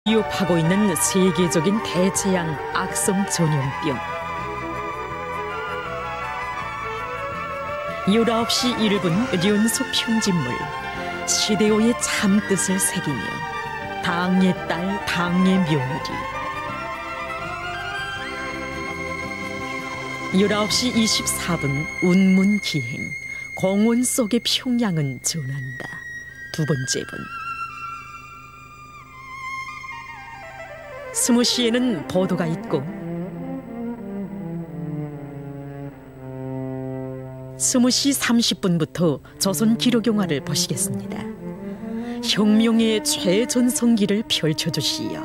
위협하고 있는 세계적인 대재앙 악성 전염병. 19시 1분 연속 편집물. 시대오의 참뜻을 새기며 당의 딸 당의 며느리. 19시 24분 운문기행. 공원 속의 평양은 전한다. 두 번째 분. 20시에는 보도가 있고 20시 30분부터 조선 기록영화를 보시겠습니다. 혁명의 최전성기를 펼쳐주시오.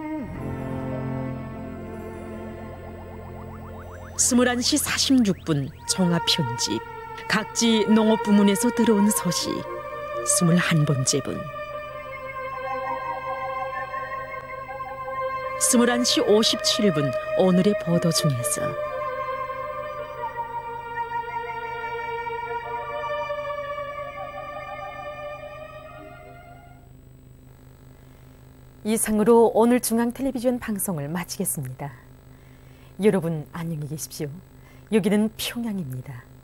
21시 46분 종합편집. 각지 농업부문에서 들어온 소식. 21번째 분. 21시 57분 오늘의 보도 중에서 이상으로 오늘 중앙텔레비전 방송을 마치겠습니다. 여러분 안녕히 계십시오. 여기는 평양입니다.